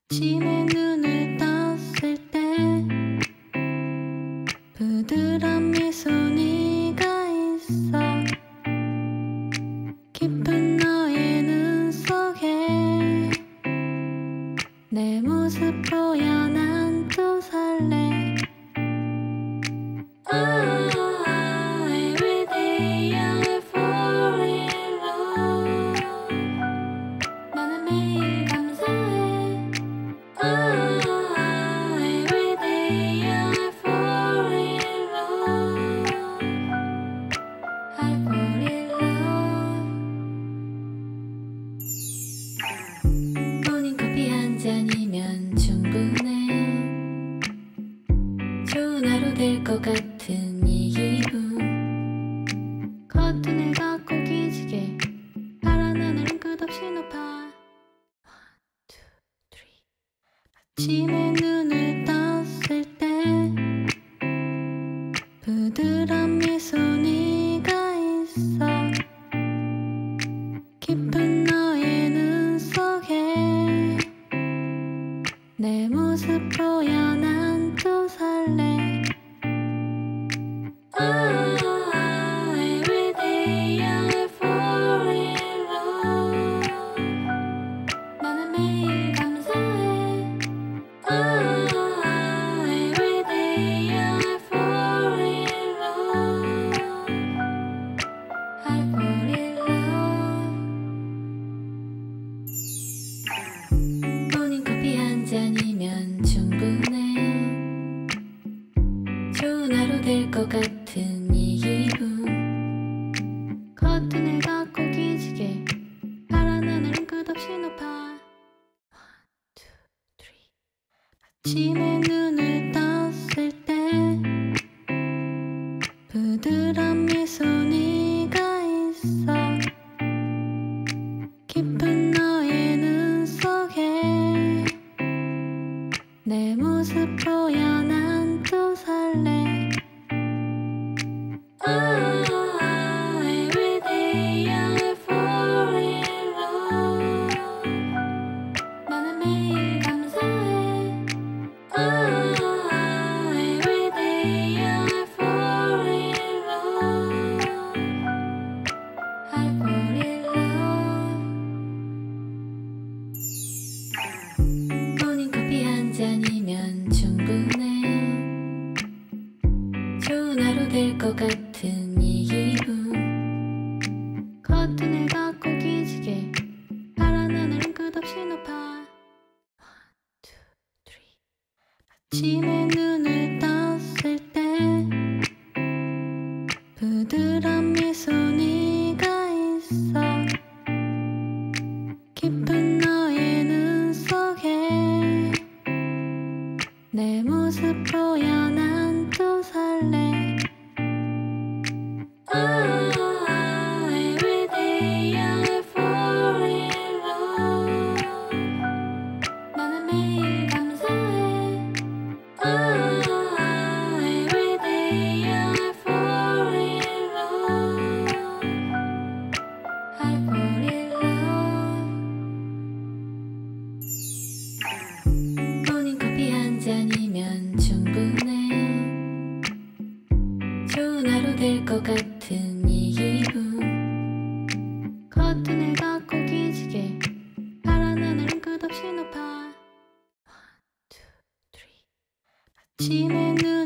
아침에 눈을 떴을 때 부드러운 미소 네가 있어. 깊은 너의 눈 속에 내 모습 보여 난 또 설레. Every day I fall in love. 나는 매일 감사해. Every day I fall in love. I fall in love. 모닝커피 한 잔이면 충분해. 좋은 하루 될 것 같은 이 기분. 커튼을 걷고 기지개 파란 하늘은 끝없이 높아. 아침에 눈을 떴을 때 부드러운 미소 네가 있어. 깊은 너의 눈 속에 내 모습 보여 난 또 설레. Every day I fall in love. 나는 매일 감사해. Every day I fall in love. I fall in love. 모닝커피 한 잔이면 충분해. 좋은 하루 될 것 같은 이 기분. 커튼을 걷고 기지개 파란 하늘은 끝없이 높아. 아침에 눈을 떴을 때 부드러운 미소 네가 있어. 깊은 너의 눈 속에 내 모습 보여 난 또 설레. Every day I fall in love. 나는 매일 감사해. Every day I fall in love. I fall in love. 모닝커피 한 잔이면 충분해. 좋은 하루 될 것 같은 이 기분. 커튼을 걷고 기지개 파란 하늘은 끝없이 높아. 아침에 눈을 떴을 때 부드러운 미소 네가 있어. 깊은 너의 눈 속에 내 모습 보여 난 또 설레. Every day I fall in love. 나는 매일 감사해. Every day I fall in love. I fall in love. 모닝커피 한 잔이면 충분해. 좋은 하루 될 것 같은 이 기분. 커튼을 걷고 기지개 파란 하늘은 끝없이 높아. 아침에 눈